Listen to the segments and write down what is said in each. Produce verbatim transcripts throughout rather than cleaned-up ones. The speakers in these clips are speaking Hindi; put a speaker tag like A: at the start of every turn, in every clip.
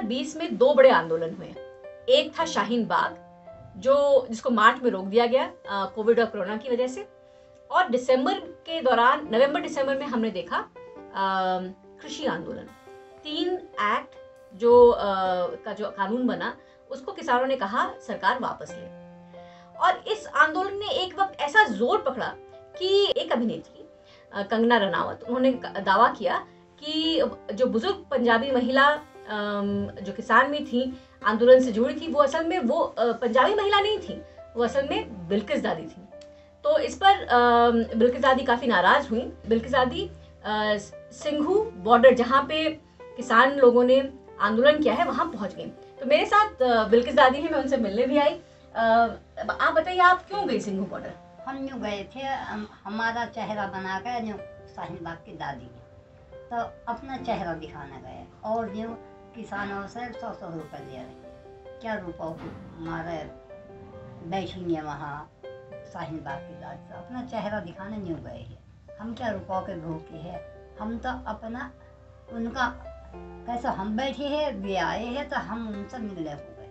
A: बीस में दो बड़े आंदोलन हुए। एक था शाहीन बाग, जो जिसको मार्च में रोक दिया गया कोविड और कोरोना की वजह से, और दिसंबर के दौरान, नवंबर दिसंबर में हमने देखा कृषि आंदोलन। तीन एक्ट जो आ, का जो कानून बना, उसको किसानों ने कहा सरकार वापस ले। और इस आंदोलन ने एक वक्त ऐसा जोर पकड़ा कि एक अभिनेत्री कंगना रनावत, उन्होंने दावा किया कि जो बुजुर्ग पंजाबी महिला जो किसान में थी, आंदोलन से जुड़ी थी, वो असल में वो पंजाबी महिला नहीं थी, वो असल में बिल्किस दादी थी। तो इस पर बिल्किस दादी काफी नाराज हुई। बिल्किस दादी सिंघू बॉर्डर, जहाँ पे किसान लोगों ने आंदोलन किया है, वहां पहुंच गई। तो मेरे साथ बिल्किस दादी हैं, मैं उनसे मिलने भी आई। आप बताइए, आप क्यों गई सिंघू बॉर्डर?
B: हम यूँ गए थे, हम, हमारा चेहरा बनाकर जो शाहीन बाग की दादी है, तो अपना चेहरा दिखाने गए और जो किसानों से सौ सौ रुपये ले रहे। क्या रुपये हमारे बैठेंगे वहाँ शाहीन बाग की दादी, तो अपना चेहरा दिखाने यूँ गए हैं। हम क्या रुपयों के भूखे हैं, हम तो अपना उनका कैसा, हम बैठे हैं, वे आए हैं, तो हम उनसे मिलने हो गए।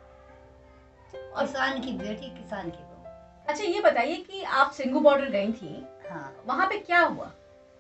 B: किसान की बेटी, किसान की बहू।
A: अच्छा, ये बताइए कि आप सिंघू बॉर्डर गई थी,
B: हाँ, वहाँ
A: पे क्या हुआ?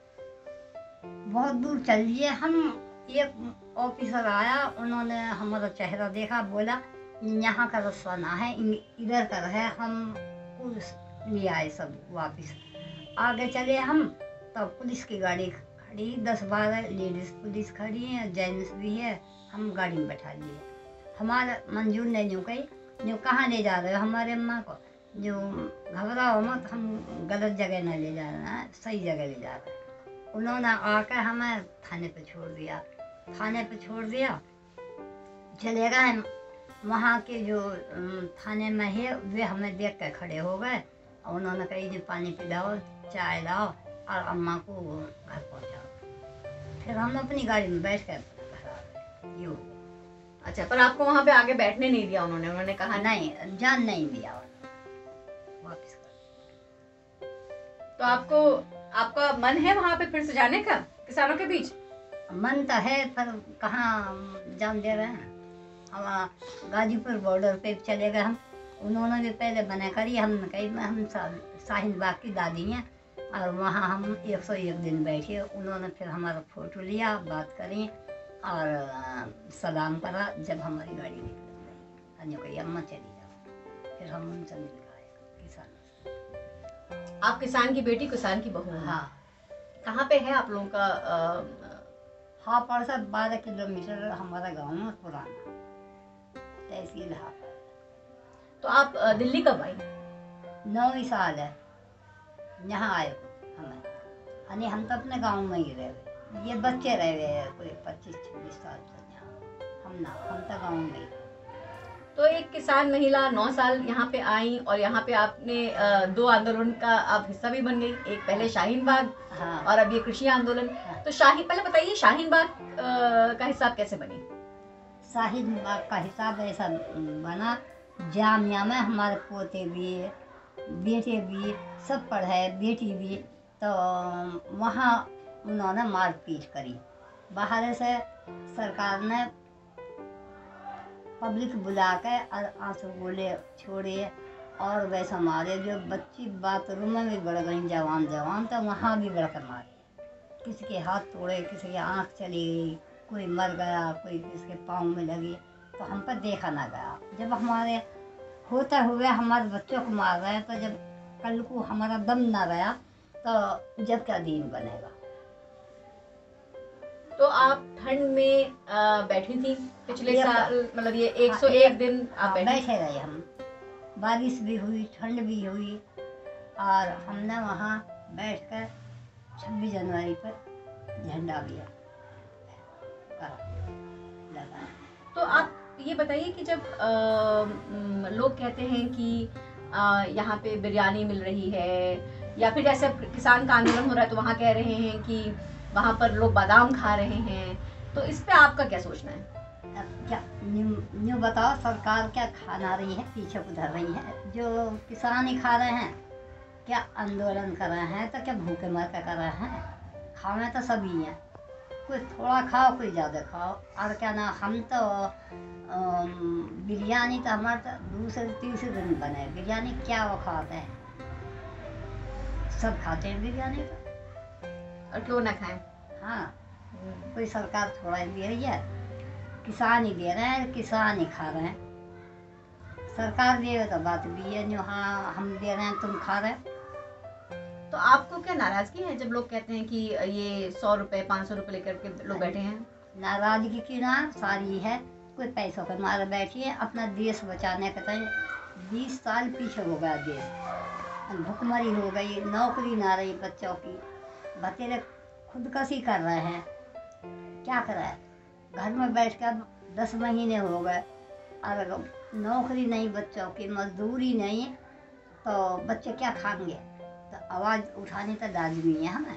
B: बहुत दूर चलिए, हम एक ऑफिसर आया, उन्होंने हमारा चेहरा देखा, बोला यहाँ का रास्ता ना है, इधर का है। हम पुलिस ले आए सब वापस। आगे चले हम, तब पुलिस की गाड़ी खड़ी, दस बारह लेडीज पुलिस खड़ी है, जेंट्स भी है। हम गाड़ी में बैठा लिए। हमारा मंजूर ने यूँ कही, जो कहाँ ले जा रहे हो हमारे अम्मा को, जो घबराओ मत, हम गलत जगह न ले जा रहे हैं, सही जगह ले जा रहे हैं। उन्होंने आकर हमें थाने पे छोड़ दिया। थाने पे छोड़ दिया, चले गए। वहाँ के जो थाने में है, वे हमें देख कर खड़े हो गए। उन्होंने कही जो पानी पिलाओ, चाय लाओ और अम्मा को घर पहुँचाओ। फिर हम अपनी गाड़ी में बैठ कर घर आ गए। यूँ।
A: अच्छा, पर आपको वहाँ पे आगे बैठने नहीं दिया उन्होंने? उन्होंने कहा
B: नहीं, जान नहीं दिया वापस कर।
A: तो आपको, आपका मन है वहाँ पे फिर से जाने का किसानों के बीच?
B: मन तो है, पर कहाँ जान दे रहे हैं। हम गाजीपुर बॉर्डर पे चले गए हम। उन्होंने भी पहले मना करी, हम कही हम शाहीन बाग की दादी हैं, और वहाँ हम एक सौ एक दिन बैठे। उन्होंने फिर हमारा फोटो लिया, बात करी और सलाम करा। जब हमारी गाड़ी निकल गई, कही अम्मा चली जाओ। फिर हम उनसे मिल गए किसानों से।
A: आप किसान की बेटी, किसान की बहू?
B: हाँ।
A: कहाँ पे है आप लोगों का?
B: हाँ, पड़सा बारह किलोमीटर हमारा गाँव में पुराना तहसील है।
A: तो आप दिल्ली कब आई?
B: नौ ही साल है यहाँ आए हमें। यानी हम तो अपने गांव में ही रहे। ये बच्चे रहे हुए कोई पच्चीस छब्बीस साल तक यहाँ। हम ना, हम तो गांव में ही।
A: तो एक किसान महिला नौ साल यहाँ पे आई, और यहाँ पे आपने दो आंदोलन का आप हिस्सा भी बन गई। एक पहले शाहीन बाग,
B: हाँ, और
A: अब ये कृषि आंदोलन। हाँ। तो शाहीन, पहले बताइए शाहीन बाग का हिसाब कैसे बनी?
B: शाहीन बाग का हिसाब ऐसा बना, जामिया में हमारे पोते भी, बेटे भी सब पढ़े, बेटी भी। तो वहाँ उन्होंने मारपीट करी। बाहर से सरकार ने पब्लिक बुला के और आंसू गोले छोड़े, और वैसा मारे। जो बच्ची बाथरूम में भी बढ़ गई, जवान जवान, तो वहाँ भी बढ़कर मारे। किसी के हाथ तोड़े, किसी की आँख चली गई, कोई मर गया, कोई किसके पाँव में लगी। तो हम पर देखा ना गया। जब हमारे होते हुए हमारे बच्चों को मार रहे हैं, तो जब कल को हमारा दम ना गया, तो जब क्या दिन बनेगा।
A: तो आप ठंड में आ, बैठी थी पिछले साल, मतलब ये एक सौ एक दिन आप बैठे,
B: बैठे रहे हम। बारिश भी हुई, ठंड भी हुई, और हमने वहाँ बैठकर छब्बीस जनवरी पर झंडा भी लगा।
A: तो आप ये बताइए कि जब आ, लोग कहते हैं कि आ, यहाँ पे बिरयानी मिल रही है, या फिर जैसे किसान का आंदोलन हो रहा है तो वहाँ कह रहे हैं कि वहाँ पर लोग बादाम खा रहे हैं, तो इस पे आपका क्या सोचना है?
B: क्या न्यू बताओ, सरकार क्या खाना रही है, पीछे उधर रही है। जो किसान ही खा रहे हैं, क्या आंदोलन कर रहे हैं, तो क्या भूखे मर कर कर रहे हैं? खाने तो सभी हैं, कोई थोड़ा खाओ कोई ज़्यादा खाओ। और क्या ना, हम तो अम, बिरयानी तो हमारे तो दूसरे तीसरे दिन बने। बिरयानी क्या वो खाते हैं, सब खाते हैं बिरयानी तो।
A: और क्यों ना खाएं।
B: हाँ, कोई सरकार थोड़ा ही दे रही है, किसान ही दे रहे हैं, किसान ही खा रहे हैं। सरकार दे तो बात भी है, जो हाँ हम दे रहे हैं तुम खा रहे हो।
A: तो आपको क्या नाराजगी है जब लोग कहते हैं कि ये सौ रुपए पाँच सौ रुपए लेकर के लोग बैठे हैं?
B: नाराजगी की ना सारी है, कोई पैसों का मारे बैठी है। अपना देश बचाने का टाइम बीस साल पीछे हो गया देश, भुखमरी हो गई, नौकरी ना रही बच्चों की, बतेरे खुदकशी कर रहे हैं। क्या कर रहे हैं, घर में बैठ कर दस महीने हो गए और नौकरी नहीं बच्चों की, मजदूरी नहीं, तो बच्चे क्या खाएंगे। तो आवाज़ उठानी तो लाजमी है हमें।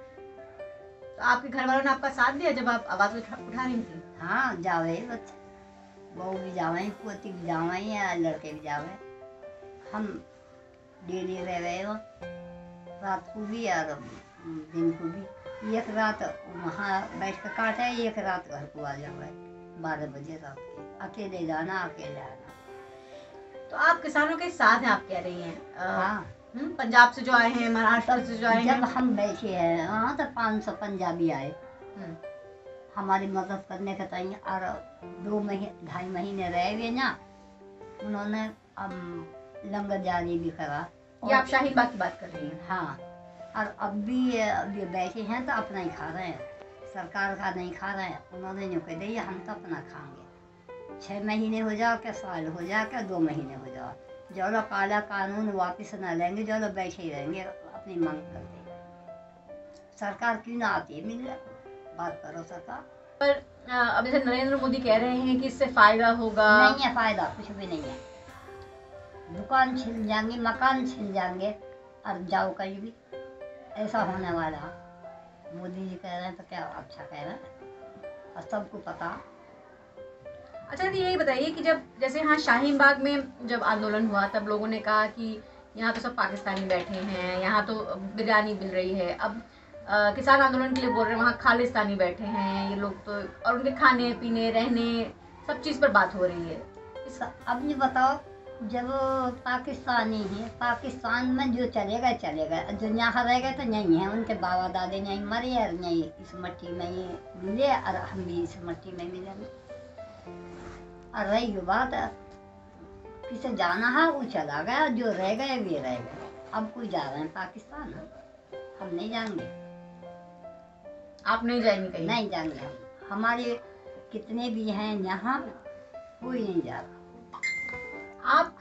A: तो आपके घर वालों ने आपका साथ दिया जब आप आवाज उठा, उठा रही थी?
B: हाँ, जावे बच्चे, बहू भी जावे, पोती भी जावे या लड़के भी जावे। हम डेली रह गए हो, रात को भी और दिन को भी। एक रात वहाँ बैठ कर काटे, एक रात घर को आ जावे बारह बजे रात के। अकेले जाना, अकेले आना।
A: तो आप किसानों के साथ हैं, आप कह रही हैं।
B: हाँ,
A: हम्म, पंजाब से जो आए हैं, महाराष्ट्र से जो आए हैं।
B: जब हम बैठे हैं वहाँ तो पाँच सौ पंजाबी आए हमारी मदद करने के टाइम। और दो महीने ढाई महीने रह गए ना, उन्होंने लंगर जारी भी करा।
A: ये आप शाहीन बाग की बात कर रही हैं?
B: हाँ, और अब भी अभी बैठे हैं तो अपना ही खा रहे हैं, सरकार का नहीं खा रहे हैं। उन्होंने जो कह दिया हम तो अपना खाएंगे। छः महीने हो जाओ क्या, साल हो जाओ क्या, दो महीने हो जाओ, जो लोग काला कानून वापस न लेंगे, जो लोग बैठे ही रहेंगे अपनी मांग करते। सरकार क्यों ना आती है मिलने, बात करो सरकार।
A: पर अब जैसे नरेंद्र मोदी कह रहे हैं कि इससे फायदा होगा।
B: नहीं है फायदा, कुछ भी नहीं है। दुकान छिन जाएंगे, मकान छिन जाएंगे और जाओ कहीं भी, ऐसा होने वाला। मोदी जी कह रहे हैं तो क्या अच्छा कह रहे हैं, और सबको पता।
A: अच्छा तो यही बताइए कि जब जैसे यहाँ शाहीन बाग में जब आंदोलन हुआ तब लोगों ने कहा कि यहाँ तो सब पाकिस्तानी बैठे हैं, यहाँ तो बिरयानी मिल रही है। अब आ, किसान आंदोलन के लिए बोल रहे हैं वहाँ खालिस्तानी बैठे हैं ये लोग तो, और उनके खाने पीने रहने सब चीज़ पर बात हो रही है।
B: इस अब ये बताओ, जब पाकिस्तानी है, पाकिस्तान में जो चलेगा चलेगा, जो यहाँ रहेगा तो नहीं है। उनके बाबा दादे नहीं मरे और नहीं इस मिट्टी में ही मिले, और हम भी इस मिट्टी में मिलेंगे। और रही बात किसे जाना है वो चला गया, जो रह गए वे रह गए। अब कोई जा रहे हैं पाकिस्तान, हम नहीं जाएंगे।
A: आप नहीं जाएंगे कहीं?
B: नहीं जाएंगे हम, हमारे कितने भी हैं यहाँ कोई नहीं जा रहा।
A: आप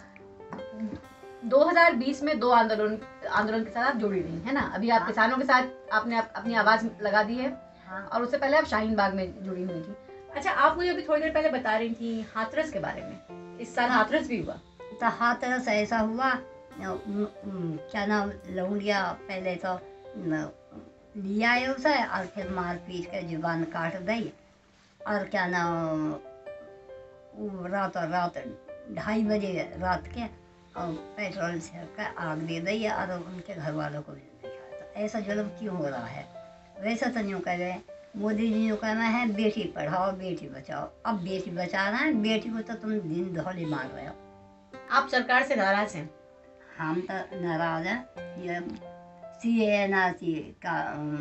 A: दो हज़ार बीस में दो आंदोलन आंदोलन के साथ आप जुड़ी रही है ना। अभी आप
B: हाँ।
A: किसानों के साथ आपने आप, अपनी आवाज लगा दी है।
B: हाँ।
A: और उससे पहले आप शाहीन बाग में जुड़ी हुई थी। अच्छा, आप मुझे अभी थोड़ी देर पहले बता रही थी हाथरस के बारे में। इस साल हाथरस भी हुआ?
B: तो हाथरस ऐसा हुआ, क्या नाम, लौंडिया पहले तो लिया है उसे और फिर मार पीट के जुबान काट दी। और क्या नाम, रात और रात ढाई बजे रात के और पेट्रोल से आग दे दी और उनके घर वालों को भी देखा। तो ऐसा जुल्म क्यों हो रहा है? वैसे तो यूँ कह गए मोदी जी, यूँ कहना है बेटी पढ़ाओ बेटी बचाओ। अब बेटी बचा रहे हैं, बेटी को तो तुम दिन दौली मार रहे हो।
A: आप सरकार से नाराज हैं?
B: हम तो नाराज हैं। ये सी एन आर सी का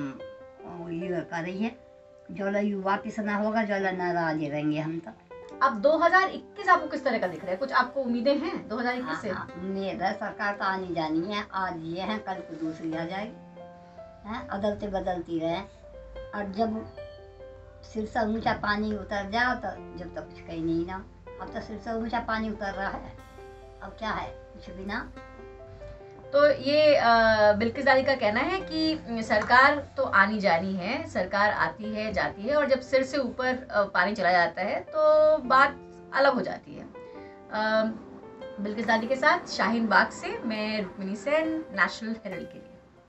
B: ये कर रही है, जो लोग वापिस ना होगा, जो लोग नाराज ही रहेंगे हम तो।
A: अब दो हज़ार इक्कीस आपको किस तरह का दिख रहा है? कुछ आपको उम्मीदें हैं दो हज़ार इक्कीस से?
B: हाँ, उम्मीद है, सरकार तो आनी जानी है। आज ये है कल को दूसरी आ जाएगी, हैं अदलते बदलती रहे। और जब सिर से ऊंचा पानी उतर जाओ तो जब तक कुछ कहीं नहीं ना। अब तो सिर से ऊंचा पानी उतर रहा है, अब क्या है, कुछ भी ना।
A: तो ये बिल्किस दादी का कहना है कि सरकार तो आनी जानी है, सरकार आती है जाती है, और जब सिर से ऊपर पानी चला जाता है तो बात अलग हो जाती है। बिल्किस दादी के साथ शाहीन बाग से मैं रुक्मिनी सेन, नेशनल हेराल्ड के लिए।